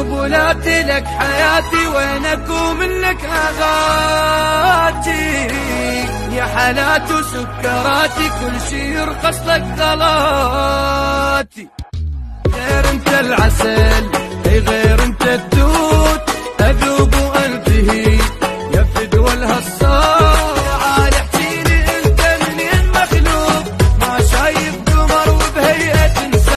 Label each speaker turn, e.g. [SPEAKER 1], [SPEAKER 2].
[SPEAKER 1] قبولاتي لك حياتي، وينك ومنك اغاتي، يا حالات وسكراتي كل شي يرخص لك غلاتي. غير انت العسل